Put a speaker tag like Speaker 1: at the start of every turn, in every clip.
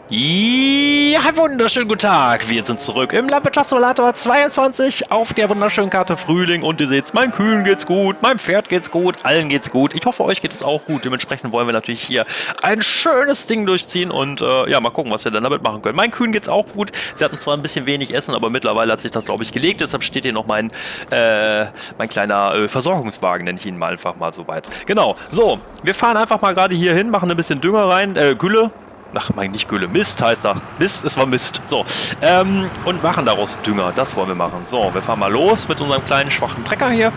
Speaker 1: Ja, wunderschönen guten Tag. Wir sind zurück im Landwirtschaftssimulator 22 auf der wunderschönen Karte Frühling und ihr seht, meinen Kühen geht's gut, meinem Pferd geht's gut, allen geht's gut. Ich hoffe, euch geht es auch gut. Dementsprechend wollen wir natürlich hier ein schönes Ding durchziehen und ja, mal gucken, was wir dann damit machen können. Meinen Kühen geht's auch gut. Sie hatten zwar ein bisschen wenig Essen, aber mittlerweile hat sich das, glaube ich, gelegt. Deshalb steht hier noch mein kleiner Versorgungswagen, nenne ich ihn mal einfach mal so weit. Genau, so, wir fahren einfach mal gerade hier hin, machen ein bisschen Dünger rein, Gülle. Ach, mein nicht Gülle, Mist heißt das. Mist, es war Mist. So, und machen daraus Dünger. Das wollen wir machen. So, wir fahren mal los mit unserem kleinen, schwachen Trecker hier.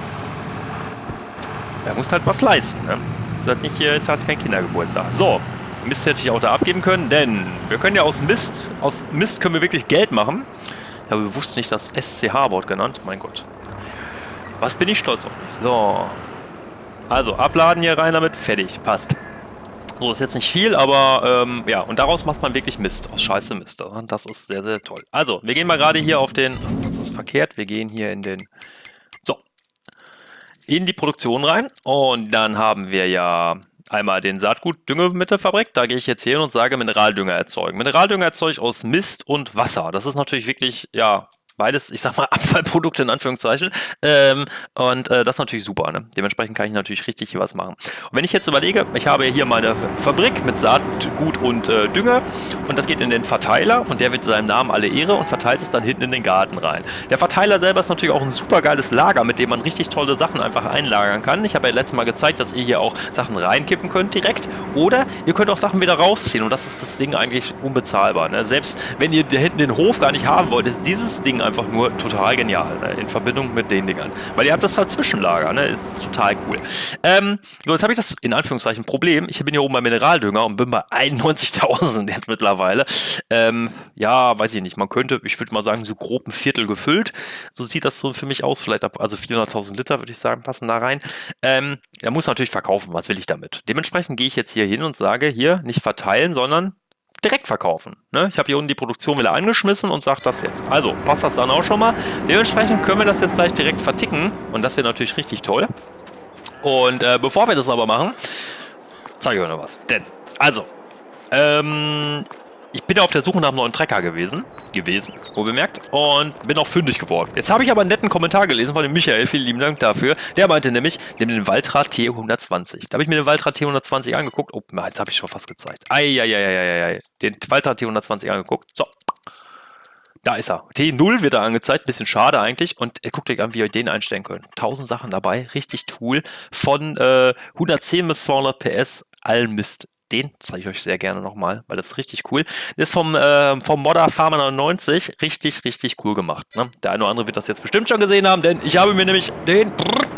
Speaker 1: Er muss halt was leisten, ne? Ist halt nicht hier, ist halt kein Kindergeburtstag. So, Mist hätte ich auch da abgeben können, denn wir können ja aus Mist können wir wirklich Geld machen. Ich habe bewusst nicht das SCH-Wort genannt. Mein Gott. Was bin ich stolz auf mich. So. Also, abladen hier rein damit. Fertig. Passt. So, ist jetzt nicht viel, aber ja, und daraus macht man wirklich Mist, aus Scheiße Mist. Das ist sehr, sehr toll. Also, wir gehen mal gerade hier auf den, was ist verkehrt? Wir gehen hier in den, so, in die Produktion rein und dann haben wir ja einmal den Saatgut-Düngemittelfabrik. Da gehe ich jetzt hier hin und sage Mineraldünger erzeugen. Mineraldünger erzeuge ich aus Mist und Wasser. Das ist natürlich wirklich, ja, beides, ich sag mal, Abfallprodukte in Anführungszeichen. Das ist natürlich super. Ne? Dementsprechend kann ich natürlich richtig hier was machen. Und wenn ich jetzt überlege, ich habe hier meine Fabrik mit Saatgut und Dünger und das geht in den Verteiler und der wird seinem Namen alle Ehre und verteilt es dann hinten in den Garten rein. Der Verteiler selber ist natürlich auch ein super geiles Lager, mit dem man richtig tolle Sachen einfach einlagern kann. Ich habe ja letztes Mal gezeigt, dass ihr hier auch Sachen reinkippen könnt direkt oder ihr könnt auch Sachen wieder rausziehen und das ist das Ding eigentlich unbezahlbar. Ne? Selbst wenn ihr da hinten den Hof gar nicht haben wollt, ist dieses Ding einfach nur total genial, ne? In Verbindung mit den Dingern. Weil ihr habt das Dazwischenlager, ne? Ist total cool. So, jetzt habe ich das in Anführungszeichen Problem. Ich bin hier oben bei Mineraldünger und bin bei 91.000 jetzt mittlerweile. Ja, weiß ich nicht. Man könnte, ich würde mal sagen, so grob ein Viertel gefüllt. So sieht das so für mich aus. Vielleicht ab, also 400.000 Liter, würde ich sagen, passen da rein. Er muss natürlich verkaufen. Was will ich damit? Dementsprechend gehe ich jetzt hier hin und sage, hier nicht verteilen, sondern direkt verkaufen. Ne? Ich habe hier unten die Produktion wieder angeschmissen und sage das jetzt. Also passt das dann auch schon mal. Dementsprechend können wir das jetzt gleich direkt verticken und das wäre natürlich richtig toll. Und bevor wir das aber machen, zeige ich euch noch was. Denn, also, ich bin ja auf der Suche nach einem neuen Trecker gewesen, wohl bemerkt, und bin auch fündig geworden. Jetzt habe ich aber einen netten Kommentar gelesen von dem Michael, vielen lieben Dank dafür. Der meinte nämlich, nimm den Valtra T120. Da habe ich mir den Valtra T120 angeguckt. Oh, jetzt habe ich schon fast gezeigt. Eieieiei. Den Valtra T120 angeguckt. So. Da ist er. T0 wird da angezeigt. Bisschen schade eigentlich. Und guckt euch an, wie ihr den einstellen könnt. 1000 Sachen dabei. Richtig cool. Von 110 bis 200 PS. Allen Mist. Den zeige ich euch sehr gerne nochmal, weil das ist richtig cool. Das ist vom Modder Farmer 99 richtig, richtig cool gemacht. Ne? Der eine oder andere wird das jetzt bestimmt schon gesehen haben, denn ich habe mir nämlich den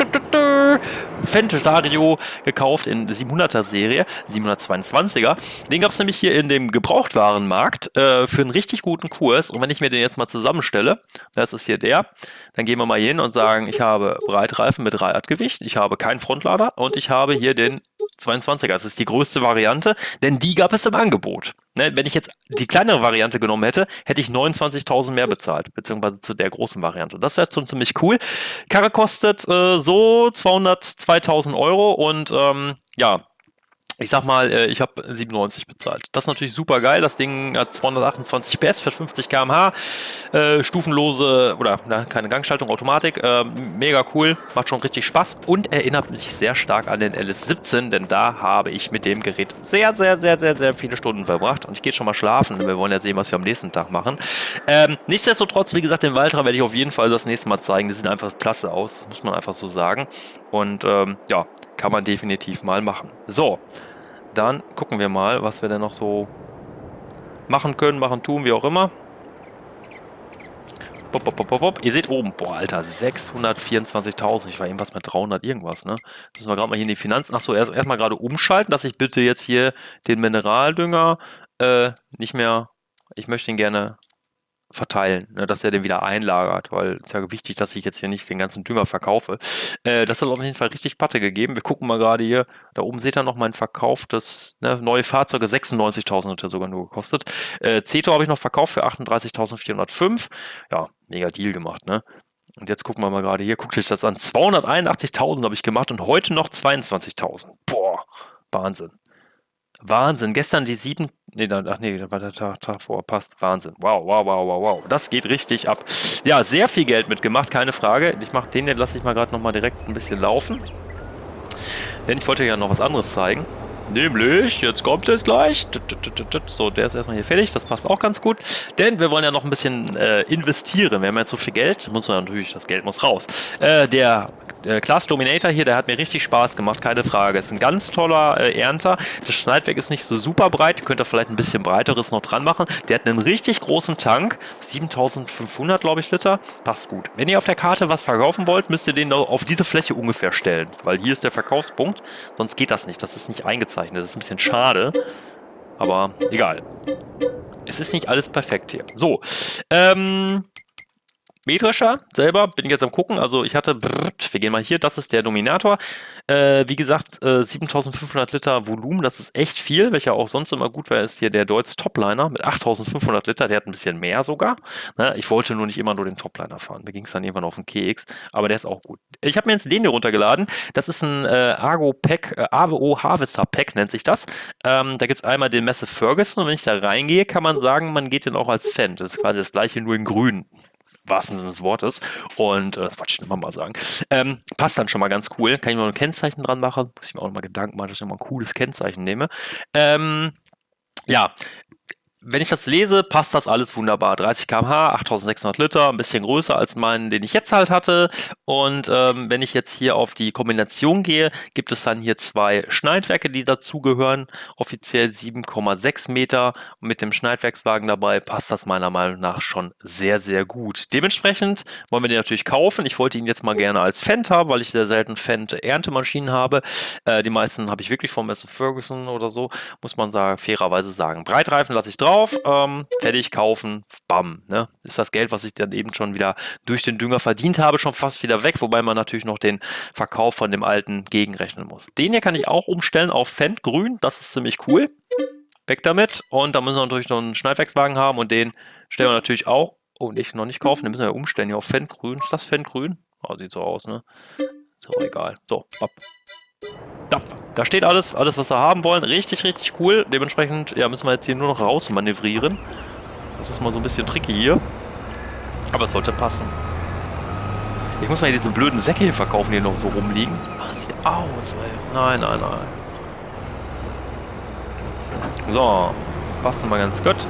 Speaker 1: Fentario gekauft in 700er Serie, 722er. Den gab es nämlich hier in dem Gebrauchtwarenmarkt für einen richtig guten Kurs. Und wenn ich mir den jetzt mal zusammenstelle, das ist hier der, dann gehen wir mal hin und sagen, ich habe Breitreifen mit Radgewicht, ich habe keinen Frontlader und ich habe hier den 22er. Das ist die größte Variante, denn die gab es im Angebot. Ne, wenn ich jetzt die kleinere Variante genommen hätte, hätte ich 29.000 mehr bezahlt, beziehungsweise zu der großen Variante. Das wäre schon ziemlich cool. Karre kostet so 202.000 Euro und ja, ich sag mal, ich habe 97 bezahlt. Das ist natürlich super geil. Das Ding hat 228 PS für 50 km/h, stufenlose oder keine Gangschaltung, Automatik. Mega cool, macht schon richtig Spaß und erinnert mich sehr stark an den LS17, denn da habe ich mit dem Gerät sehr, sehr, sehr, sehr, sehr viele Stunden verbracht. Und ich gehe schon mal schlafen. Wir wollen ja sehen, was wir am nächsten Tag machen. Nichtsdestotrotz, wie gesagt, den Valtra werde ich auf jeden Fall das nächste Mal zeigen. Die sehen einfach klasse aus, muss man einfach so sagen. Und ja, kann man definitiv mal machen. So, dann gucken wir mal, was wir denn noch so machen können, tun, wie auch immer. Bop, bop, bop, bop, bop. Ihr seht oben, boah, Alter, 624.000. Ich war irgendwas mit 300 irgendwas, ne? Müssen wir gerade mal hier in die Finanzen. Achso, erstmal gerade umschalten, dass ich bitte jetzt hier den Mineraldünger nicht mehr. Ich möchte ihn gerne verteilen, ne, dass er den wieder einlagert, weil es ist ja wichtig, dass ich jetzt hier nicht den ganzen Dünger verkaufe. Das hat auf jeden Fall richtig Patte gegeben. Wir gucken mal gerade hier, da oben seht ihr noch mein verkauftes, ne, neue Fahrzeuge, 96.000 hat er sogar nur gekostet. Zetor habe ich noch verkauft für 38.405. Ja, mega Deal gemacht, ne? Und jetzt gucken wir mal gerade hier, guckt euch das an. 281.000 habe ich gemacht und heute noch 22.000. Boah, Wahnsinn. Wahnsinn. Gestern die Nee, ach nee, da war der Tag vorher, passt. Wahnsinn. Wow, wow, wow, wow, wow. Das geht richtig ab. Ja, sehr viel Geld mitgemacht, keine Frage. Ich mache den, lasse ich mal gerade nochmal direkt ein bisschen laufen. Denn ich wollte ja noch was anderes zeigen. Nämlich, jetzt kommt es gleich. So, der ist erstmal hier fertig. Das passt auch ganz gut. Denn wir wollen ja noch ein bisschen investieren. Wir haben jetzt so viel Geld. Muss man natürlich, das Geld muss raus. Der Class Dominator hier, der hat mir richtig Spaß gemacht, keine Frage. Ist ein ganz toller Ernter. Das Schneidwerk ist nicht so super breit. Könnt ihr vielleicht ein bisschen breiteres noch dran machen. Der hat einen richtig großen Tank. 7500, glaube ich, Liter. Passt gut. Wenn ihr auf der Karte was verkaufen wollt, müsst ihr den auf diese Fläche ungefähr stellen. Weil hier ist der Verkaufspunkt. Sonst geht das nicht. Das ist nicht eingezeichnet. Das ist ein bisschen schade. Aber egal. Es ist nicht alles perfekt hier. So. Mähdrescher selber bin ich jetzt am gucken, also ich hatte, wir gehen mal hier, das ist der Dominator, wie gesagt 7500 Liter Volumen, das ist echt viel, welcher auch sonst immer gut wäre, ist hier der Deutz Topliner mit 8500 Liter, der hat ein bisschen mehr sogar, ne? Ich wollte nur nicht immer nur den Topliner fahren, mir ging es dann irgendwann auf den Keks, aber der ist auch gut. Ich habe mir jetzt den hier runtergeladen, das ist ein Argo-Pack, AWO Harvester Pack nennt sich das, da gibt es einmal den Massive Ferguson und wenn ich da reingehe, kann man sagen, man geht den auch als Fendt, das ist quasi das gleiche, nur in grün. Wahrsten Sinne des Wortes. Und das wollte ich immer mal sagen. Passt dann schon mal ganz cool. Kann ich mir noch ein Kennzeichen dran machen? Muss ich mir auch noch mal Gedanken machen, dass ich mal ein cooles Kennzeichen nehme. Ja, wenn ich das lese, passt das alles wunderbar. 30 km/h, 8600 Liter, ein bisschen größer als meinen, den ich jetzt halt hatte. Und wenn ich jetzt hier auf die Kombination gehe, gibt es dann hier zwei Schneidwerke, die dazugehören. Offiziell 7,6 Meter. Und mit dem Schneidwerkswagen dabei passt das meiner Meinung nach schon sehr, sehr gut. Dementsprechend wollen wir den natürlich kaufen. Ich wollte ihn jetzt mal gerne als Fendt haben, weil ich sehr selten Fendt-Erntemaschinen habe. Die meisten habe ich wirklich von Massey Ferguson oder so, muss man sagen, fairerweise sagen. Breitreifen lasse ich drauf. Fertig, kaufen, bam, ne? Ist das Geld, was ich dann eben schon wieder durch den Dünger verdient habe, schon fast wieder weg, wobei man natürlich noch den Verkauf von dem alten gegenrechnen muss. Den hier kann ich auch umstellen auf Fendt grün, das ist ziemlich cool. Weg damit und da müssen wir natürlich noch einen Schneidwerkswagen haben und den stellen wir natürlich auch, noch nicht kaufen, den müssen wir umstellen hier auf Fendt grün. Ist das Fendt grün? Oh, sieht so aus, ne? Ist auch egal. So, ab. Da steht alles, was wir haben wollen. Richtig, richtig cool. Dementsprechend, ja, müssen wir jetzt hier nur noch raus manövrieren. Das ist mal so ein bisschen tricky hier. Aber es sollte passen. Ich muss mal hier diese blöden Säcke hier verkaufen, die noch so rumliegen. Ah, das sieht aus, ey. Nein, nein, nein. So, passt mal ganz gut.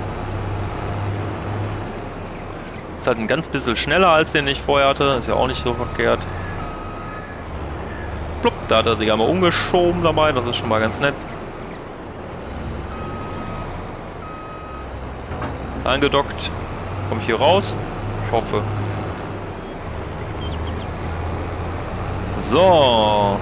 Speaker 1: Ist halt ein ganz bisschen schneller als den ich vorher hatte. Ist ja auch nicht so verkehrt. Da hat er sich einmal umgeschoben dabei, das ist schon mal ganz nett. Angedockt. Komme ich hier raus? Ich hoffe. So.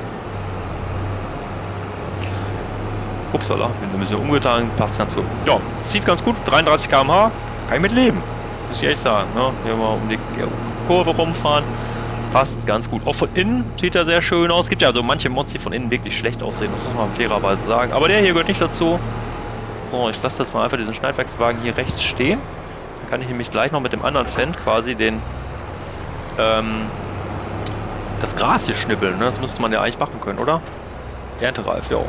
Speaker 1: Upsala, bin ein bisschen umgetan, passt ganz gut. Ja, sieht ganz gut, 33 km/h, kann ich mit leben. Muss ich echt sagen. Ne? Hier mal um die Kurve rumfahren. Passt ganz gut. Auch von innen sieht er sehr schön aus. Es gibt ja so manche Mods, die von innen wirklich schlecht aussehen, das muss man fairerweise sagen. Aber der hier gehört nicht dazu. So, ich lasse jetzt mal einfach diesen Schneidwerkswagen hier rechts stehen. Dann kann ich nämlich gleich noch mit dem anderen Fendt quasi den das Gras hier schnippeln. Ne? Das müsste man ja eigentlich machen können, oder? Erntereif, ja.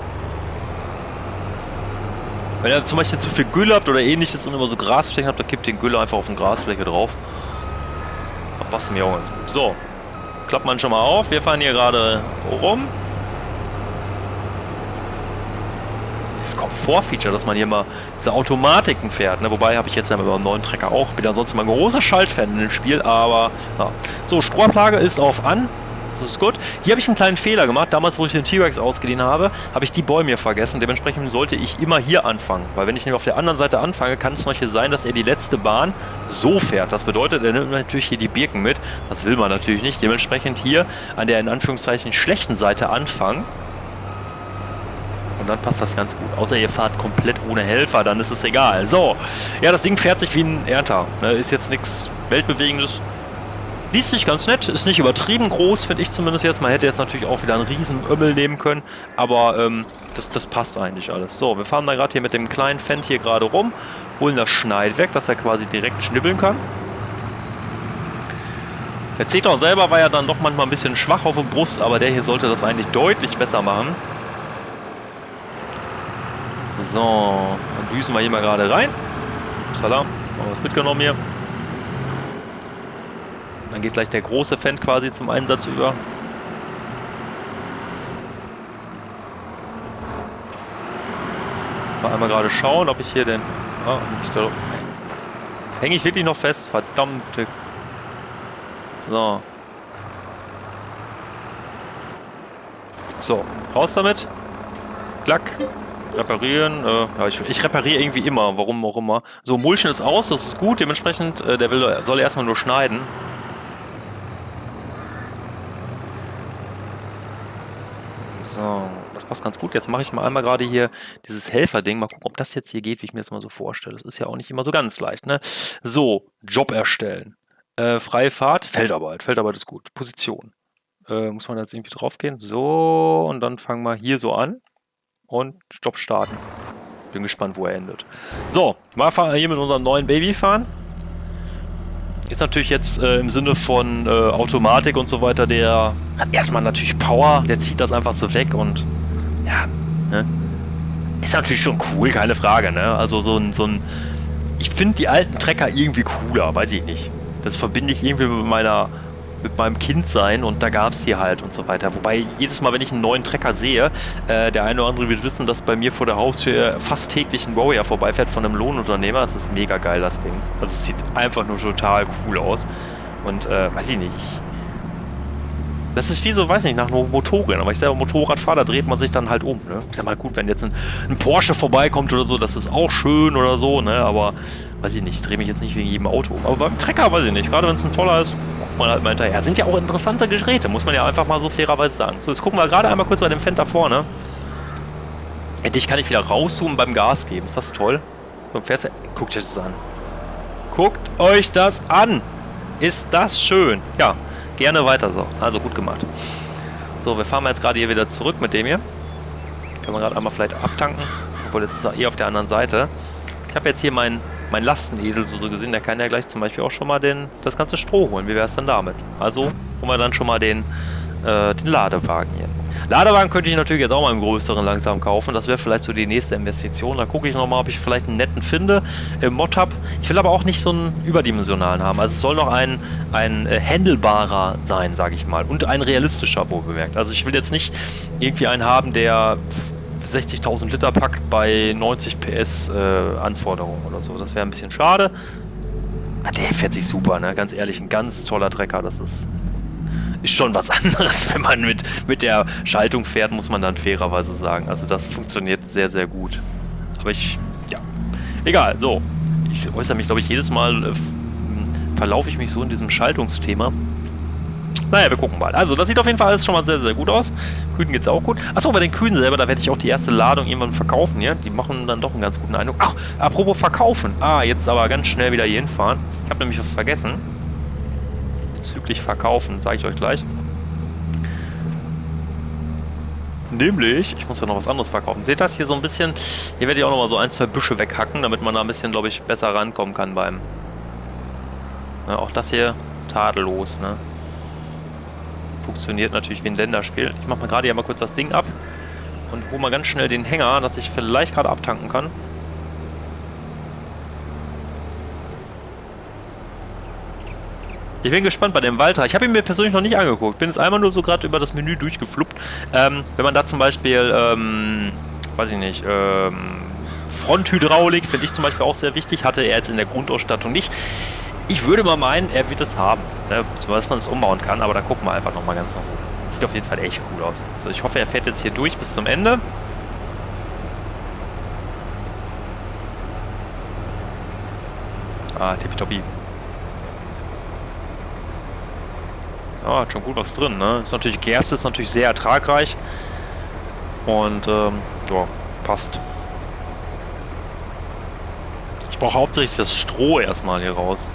Speaker 1: Wenn ihr zum Beispiel zu viel Gülle habt oder ähnliches und immer so Grasflächen habt, dann kippt den Gülle einfach auf eine Grasfläche drauf. Das passt mir auch ganz gut. So, klappt man schon mal auf. Wir fahren hier gerade rum. Das Komfort-Feature, dass man hier mal diese Automatiken fährt. Ne? Wobei habe ich jetzt ja mit meinem neuen Trecker auch. Bin ansonsten mal ein großer Schaltfan in dem Spiel, aber ja. So, Stromablage ist auf an. Das ist gut. Hier habe ich einen kleinen Fehler gemacht. Damals, wo ich den T-Rex ausgeliehen habe, habe ich die Bäume hier vergessen. Dementsprechend sollte ich immer hier anfangen. Weil wenn ich nämlich auf der anderen Seite anfange, kann es zum Beispiel sein, dass er die letzte Bahn so fährt. Das bedeutet, er nimmt natürlich hier die Birken mit. Das will man natürlich nicht. Dementsprechend hier an der in Anführungszeichen schlechten Seite anfangen. Und dann passt das ganz gut. Außer ihr fahrt komplett ohne Helfer, dann ist es egal. So, ja, das Ding fährt sich wie ein Ernter. Ist jetzt nichts Weltbewegendes. Liest sich ganz nett, ist nicht übertrieben groß, finde ich zumindest jetzt. Man hätte jetzt natürlich auch wieder einen riesen Ömmel nehmen können, aber das passt eigentlich alles. So, wir fahren da gerade hier mit dem kleinen Fendt hier gerade rum, holen das Schneidwerk, dass er quasi direkt schnibbeln kann. Der Zeton selber war ja dann doch manchmal ein bisschen schwach auf der Brust, aber der hier sollte das eigentlich deutlich besser machen. So, dann düsen wir hier mal gerade rein. Salam, haben wir was mitgenommen hier. Dann geht gleich der große Fan quasi zum Einsatz über. Mal einmal gerade schauen, ob ich hier den... Oh, hänge ich wirklich noch fest? Verdammte... So. So, raus damit. Klack. Reparieren. Ja, ich repariere irgendwie immer, warum auch immer. So, Mulchen ist aus, das ist gut. Dementsprechend, soll erstmal nur schneiden. So, das passt ganz gut. Jetzt mache ich mal einmal gerade hier dieses Helferding. Mal gucken, ob das jetzt hier geht, wie ich mir das mal so vorstelle. Das ist ja auch nicht immer so ganz leicht, ne? So, Job erstellen. Freie Fahrt, Feldarbeit. Feldarbeit ist gut. Position. Muss man jetzt irgendwie drauf gehen? So, und dann fangen wir hier so an. Und Stopp starten. Bin gespannt, wo er endet. So, mal hier mit unserem neuen Baby fahren. Ist natürlich jetzt im Sinne von Automatik und so weiter, der hat erstmal natürlich Power, der zieht das einfach so weg und ja, ne? Ist natürlich schon cool, keine Frage, ne? Also so ein ich finde die alten Trecker irgendwie cooler, weiß ich nicht. Das verbinde ich irgendwie mit meinem Kindsein und da gab es die halt und so weiter. Wobei jedes Mal, wenn ich einen neuen Trecker sehe, der eine oder andere wird wissen, dass bei mir vor der Haustür fast täglich ein Warrior vorbeifährt von einem Lohnunternehmer. Das ist mega geil, das Ding. Also es sieht einfach nur total cool aus. Und weiß ich nicht. Das ist wie so, weiß nicht, nach einem Motorrad. Aber ich selber Motorrad fahre, da dreht man sich dann halt um. Ne? Ich sag mal, gut, wenn jetzt ein Porsche vorbeikommt oder so, das ist auch schön oder so, ne? Aber weiß ich nicht, drehe mich jetzt nicht wegen jedem Auto um. Aber beim Trecker weiß ich nicht. Gerade wenn es ein toller ist, guckt man halt mal hinterher. Sind ja auch interessante Geräte, muss man ja einfach mal so fairerweise sagen. So, jetzt gucken wir gerade einmal kurz bei dem Fendt da vorne. Endlich kann ich wieder rauszoomen beim Gas geben. Ist das toll? So, guckt euch das an. Guckt euch das an! Ist das schön? Ja, gerne weiter so. Also gut gemacht. So, wir fahren jetzt gerade hier wieder zurück mit dem hier. Können wir gerade einmal vielleicht abtanken. Obwohl, jetzt ist er eh auf der anderen Seite. Ich habe jetzt hier meinen Lastenesel so gesehen. Der kann ja gleich zum Beispiel auch schon mal das ganze Stroh holen. Wie wäre es denn damit? Also holen wir dann schon mal den Ladewagen hier. Ladewagen könnte ich natürlich jetzt auch mal im größeren langsam kaufen. Das wäre vielleicht so die nächste Investition. Da gucke ich nochmal, ob ich vielleicht einen netten finde im Mod-Hub. Ich will aber auch nicht so einen überdimensionalen haben. Also es soll noch ein handelbarer sein, sage ich mal. Und ein realistischer, wohl bemerkt. Also ich will jetzt nicht irgendwie einen haben, der 60.000 Liter packt bei 90 PS Anforderungen oder so. Das wäre ein bisschen schade. Ah, der fährt sich super, ne? Ganz ehrlich, ein ganz toller Trecker. Das ist schon was anderes, wenn man mit der Schaltung fährt, muss man dann fairerweise sagen. Also das funktioniert sehr, sehr gut. Aber ja, egal, so. Ich äußere mich, glaube ich, jedes Mal verlaufe ich mich so in diesem Schaltungsthema. Naja, wir gucken mal. Also, das sieht auf jeden Fall alles schon mal sehr, sehr gut aus. Kühen geht es auch gut. Achso, bei den Kühen selber, da werde ich auch die erste Ladung irgendwann verkaufen, ja. Die machen dann doch einen ganz guten Eindruck. Ach, apropos verkaufen. Jetzt aber ganz schnell wieder hier hinfahren. Ich habe nämlich was vergessen. Bezüglich Verkaufen, sage ich euch gleich. Nämlich, ich muss ja noch was anderes verkaufen. Seht das hier so ein bisschen? Hier werde ich auch noch mal so ein, zwei Büsche weghacken, damit man da ein bisschen, glaube ich, besser rankommen kann beim... Ja, auch das hier tadellos, ne? Funktioniert natürlich wie ein Länderspiel. Ich mache mal gerade hier mal kurz das Ding ab und hole mal ganz schnell den Hänger, dass ich vielleicht gerade abtanken kann. Ich bin gespannt bei dem Walter. Ich habe ihn mir persönlich noch nicht angeguckt. Bin jetzt einmal nur so gerade über das Menü durchgefluppt. Wenn man da zum Beispiel, weiß ich nicht, Fronthydraulik finde ich zum Beispiel auch sehr wichtig. Hatte er jetzt in der Grundausstattung nicht. Ich würde mal meinen, er wird es haben, ne, dass man es umbauen kann. Aber da gucken wir einfach nochmal ganz nach oben. Sieht auf jeden Fall echt cool aus. Also ich hoffe, er fährt jetzt hier durch bis zum Ende. Tippitoppi. Ja, hat schon gut was drin, ne? Ist natürlich, Gerste ist natürlich sehr ertragreich. Und, ja, passt. Ich brauche hauptsächlich das Stroh erstmal hier raus.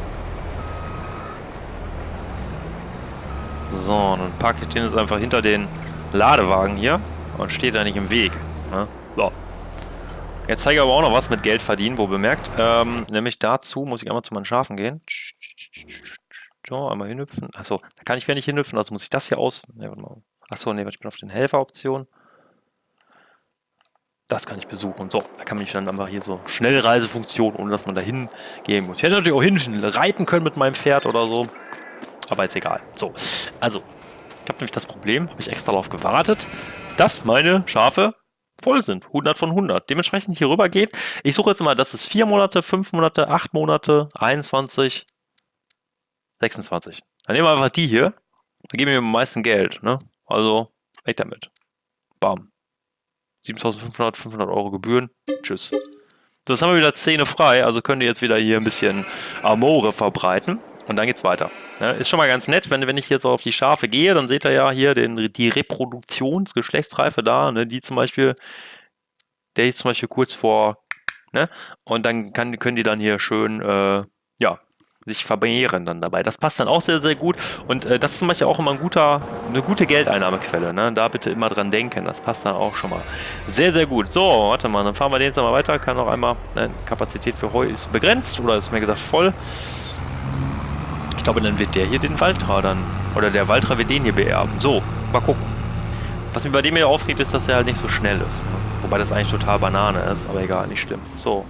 Speaker 1: So, dann packe ich den jetzt einfach hinter den Ladewagen hier und steht da nicht im Weg, ne? So. Jetzt zeige ich aber auch noch was mit Geld verdienen, wo bemerkt. Nämlich dazu muss ich einmal zu meinen Schafen gehen. So, einmal hinhüpfen. Achso, da kann ich wieder nicht hinhüpfen, also muss ich das hier aus... Ne, warte mal. Achso, ne, ich bin auf den Helfer-Option. Das kann ich besuchen. So, da kann ich dann einfach hier so Schnellreisefunktion, ohne dass man da hingehen muss. Ich hätte natürlich auch hin reiten können mit meinem Pferd oder so. Aber ist egal. So, also, ich habe nämlich das Problem, habe ich extra darauf gewartet, dass meine Schafe voll sind. 100 von 100. Dementsprechend hier rüber geht. Ich suche jetzt mal, das ist 4 Monate, 5 Monate, 8 Monate, 21, 26. Dann nehmen wir einfach die hier. Da geben wir am meisten Geld. Ne? Also, weg damit. Bam. 7.500, 500 Euro Gebühren. Tschüss. So, jetzt haben wir wieder Zähne frei, also könnt ihr jetzt wieder hier ein bisschen Amore verbreiten. Und dann geht's weiter. Ja, ist schon mal ganz nett, wenn ich jetzt auf die Schafe gehe, dann seht ihr ja hier die Reproduktionsgeschlechtsreife da, ne, die zum Beispiel, der ist zum Beispiel kurz vor, ne, und dann können die dann hier schön, ja, sich vermehren dann dabei. Das passt dann auch sehr, sehr gut. Und das ist zum Beispiel auch immer eine gute Geldeinnahmequelle. Ne? Da bitte immer dran denken. Das passt dann auch schon mal sehr, sehr gut. So, warte mal, dann fahren wir den jetzt mal weiter. Kann noch einmal, Kapazität für Heu ist begrenzt oder ist mir gesagt voll. Ich glaube, dann wird der hier den Waltra dann, oder der Waltra wird den hier beerben. So, mal gucken. Was mir bei dem hier aufregt, ist, dass er halt nicht so schnell ist. Ne? Wobei das eigentlich total Banane ist, aber egal, nicht schlimm. So.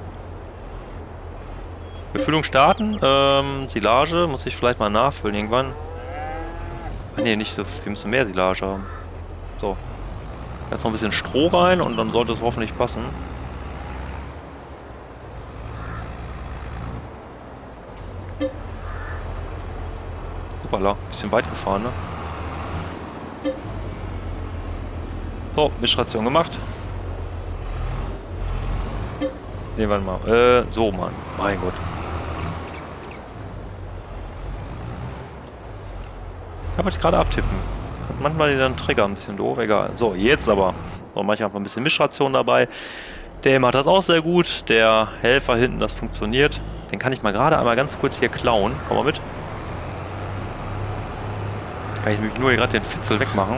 Speaker 1: Befüllung starten, Silage, muss ich vielleicht mal nachfüllen irgendwann. Ah ne, nicht so, wir müssen mehr Silage haben. So. Jetzt noch ein bisschen Stroh rein und dann sollte es hoffentlich passen. Hoppala, bisschen weit gefahren, ne? So, Mischration gemacht. Ne, warte mal. So, Mann. Mein Gott. Kann man gerade abtippen. Manchmal dann Trigger ein bisschen doof, egal. So, jetzt aber. So, mache ich einfach ein bisschen Mischration dabei. Der macht das auch sehr gut. Der Helfer hinten, das funktioniert. Den kann ich mal gerade einmal ganz kurz hier klauen. Komm mal mit. Kann ich nämlich nur hier gerade den Fitzel wegmachen.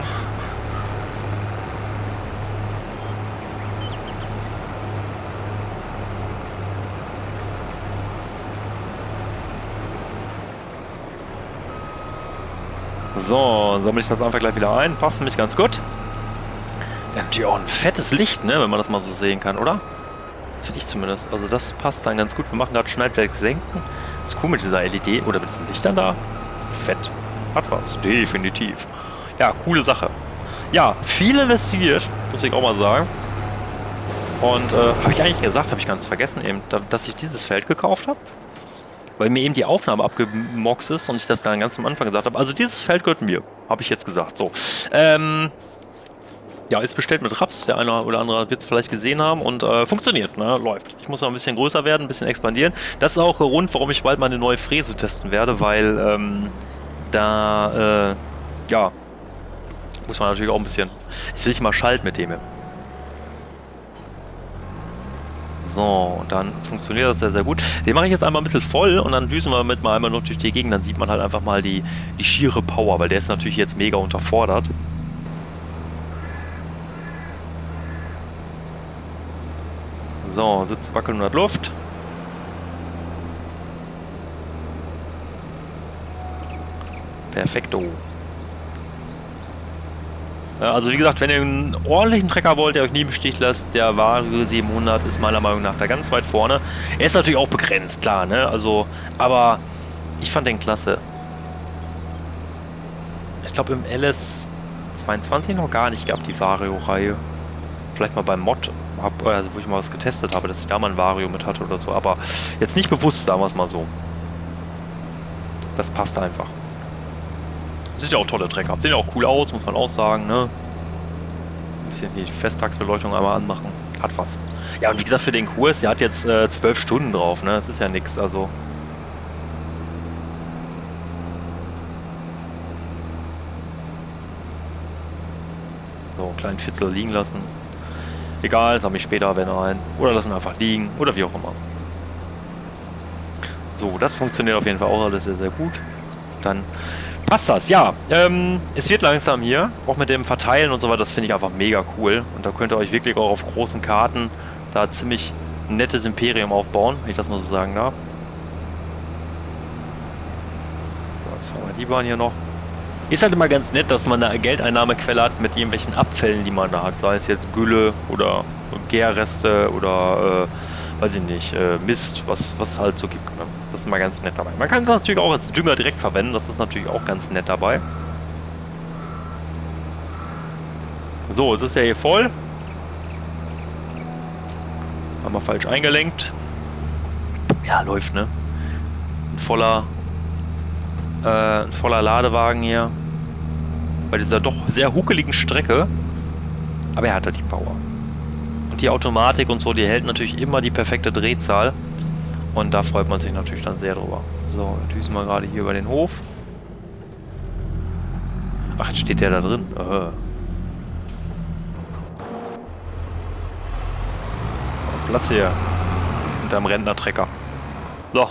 Speaker 1: So, sammle ich das einfach gleich wieder ein. Passt nämlich ganz gut. Der hat natürlich auch ein fettes Licht, ne, wenn man das mal so sehen kann, oder? Finde ich zumindest. Also das passt dann ganz gut. Wir machen gerade Schneidwerk senken. Das ist cool mit dieser LED oder mit diesen Lichtern da. Fett. Hat was. Definitiv. Ja, coole Sache. Ja, viel investiert, muss ich auch mal sagen. Und habe ich eigentlich gesagt, habe ich ganz vergessen eben, dass ich dieses Feld gekauft habe. Weil mir eben die Aufnahme abgemoxt ist und ich das dann ganz am Anfang gesagt habe. Also dieses Feld gehört mir, habe ich jetzt gesagt. So, ja, ist bestellt mit Raps. Der eine oder andere wird es vielleicht gesehen haben und funktioniert, ne? Läuft. Ich muss noch ein bisschen größer werden, ein bisschen expandieren. Das ist auch der Grund, warum ich bald mal eine neue Fräse testen werde, weil ja, muss man natürlich auch ein bisschen. Jetzt will ich mal schalten mit dem hier. So, und dann funktioniert das sehr, sehr gut. Den mache ich jetzt einmal ein bisschen voll und dann düsen wir damit mal einmal noch durch die Gegend. Dann sieht man halt einfach mal die schiere Power, weil der ist natürlich jetzt mega unterfordert. So, Sitz wackeln und hat Luft. Perfekto. Also wie gesagt, wenn ihr einen ordentlichen Trecker wollt, der euch nie im Stich lässt, der Vario 700 ist meiner Meinung nach da ganz weit vorne. Er ist natürlich auch begrenzt, klar, ne? Also, aber ich fand den klasse. Ich glaube im LS22 noch gar nicht gehabt, die Vario-Reihe. Vielleicht mal beim Mod, also wo ich mal was getestet habe, dass ich da mal ein Vario mit hatte oder so, aber jetzt nicht bewusst, sagen wir es mal so. Das passt einfach. Sind ja auch tolle Trecker. Sehen ja auch cool aus, muss man auch sagen, ne? Ein bisschen die Festtagsbeleuchtung einmal anmachen. Hat was. Ja, und wie gesagt, für den Kurs, der hat jetzt 12 Stunden drauf, ne? Das ist ja nix, also. So, kleinen Fitzel liegen lassen. Egal, sammle ich später, wenn ein. Oder lassen einfach liegen. Oder wie auch immer. So, das funktioniert auf jeden Fall auch alles sehr, sehr gut. Dann passt das, ja. Es wird langsam hier, auch mit dem Verteilen und so weiter, das finde ich einfach mega cool. Und da könnt ihr euch wirklich auch auf großen Karten da ziemlich ein nettes Imperium aufbauen, wenn ich das mal so sagen darf. So, jetzt fahren wir die Bahn hier noch. Ist halt immer ganz nett, dass man eine Geldeinnahmequelle hat mit irgendwelchen Abfällen, die man da hat. Sei es jetzt Gülle oder Gärreste oder, weiß ich nicht, Mist, was halt so gibt. Ne? Das ist immer ganz nett dabei. Man kann es natürlich auch als Dünger direkt verwenden, das ist natürlich auch ganz nett dabei. So, es ist ja hier voll. Haben wir falsch eingelenkt. Ja, läuft, ne? Ein voller Ladewagen hier. Bei dieser doch sehr huckeligen Strecke. Aber er hat halt die Power. Und die Automatik und so, die hält natürlich immer die perfekte Drehzahl. Und da freut man sich natürlich dann sehr drüber. So, düsen wir gerade hier über den Hof. Ach, jetzt steht der da drin. Platz hier. Hinterm Rentnertrecker. So.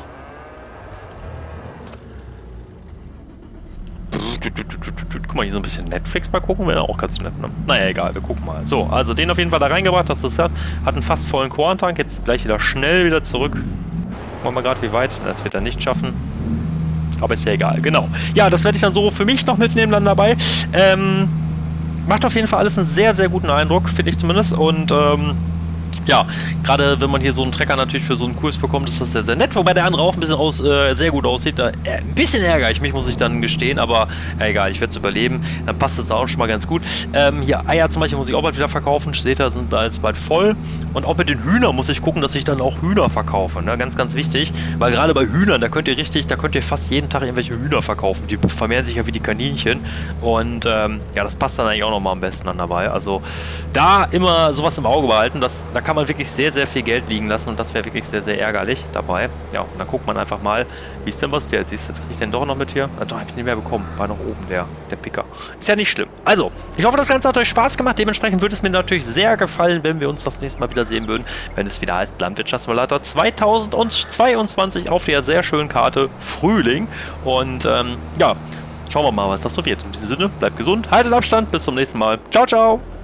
Speaker 1: Guck mal, hier so ein bisschen Netflix mal gucken, wäre auch ganz nett, ne? Naja, egal, wir gucken mal. So, also den auf jeden Fall da reingebracht, das ist ja, hat einen fast vollen Korntank, jetzt gleich wieder schnell wieder zurück. Gucken wir mal gerade, wie weit, das wird er nicht schaffen. Aber ist ja egal, genau. Ja, das werde ich dann so für mich noch mitnehmen dann dabei. Macht auf jeden Fall alles einen sehr, sehr guten Eindruck, finde ich zumindest. Und ja, gerade wenn man hier so einen Trecker natürlich für so einen Kurs bekommt, ist das sehr, sehr nett. Wobei der andere auch ein bisschen sehr gut aussieht. Ein bisschen ärgere ich mich, muss ich dann gestehen, aber egal, ich werde es überleben. Dann passt das auch schon mal ganz gut. Hier Eier zum Beispiel muss ich auch bald wieder verkaufen. Steht da, sind da jetzt bald voll. Und auch mit den Hühnern muss ich gucken, dass ich dann auch Hühner verkaufe. Ne? Ganz, ganz wichtig, weil gerade bei Hühnern, da könnt ihr fast jeden Tag irgendwelche Hühner verkaufen. Die vermehren sich ja wie die Kaninchen. Und ja, das passt dann eigentlich auch nochmal am besten dann dabei. Also da immer sowas im Auge behalten. Da kann man wirklich sehr, sehr viel Geld liegen lassen und das wäre wirklich sehr, sehr ärgerlich dabei. Ja, und dann guckt man einfach mal, wie ist denn was wert. Siehst du, jetzt kriege ich den doch noch mit hier. Na, doch, habe ich nicht mehr bekommen. War noch oben der Picker. Ist ja nicht schlimm. Also, ich hoffe, das Ganze hat euch Spaß gemacht. Dementsprechend würde es mir natürlich sehr gefallen, wenn wir uns das nächste Mal wieder sehen würden, wenn es wieder heißt Landwirtschaftssimulator 2022 auf der sehr schönen Karte Frühling. Und ja, schauen wir mal, was das so wird. In diesem Sinne, bleibt gesund, haltet Abstand, bis zum nächsten Mal. Ciao, ciao!